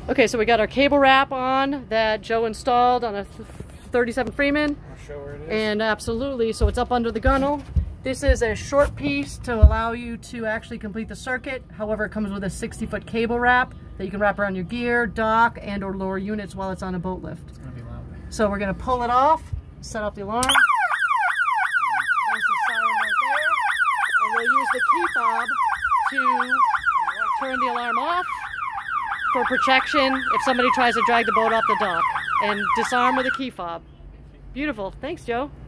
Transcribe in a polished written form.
Okay, so we got our cable wrap on that Joe installed on a 37 Freeman. I'll show where it is. And absolutely, so it's up under the gunnel. This is a short piece to allow you to actually complete the circuit. However, it comes with a 60-foot cable wrap that you can wrap around your gear, dock, and or lower units while it's on a boat lift. It's gonna be loud. So we're gonna pull it off, set off the alarm. There's the siren right there. And we'll use the key fob to turn the alarm off for protection if somebody tries to drag the boat off the dock, and disarm with a key fob. Beautiful. Thanks, Joe.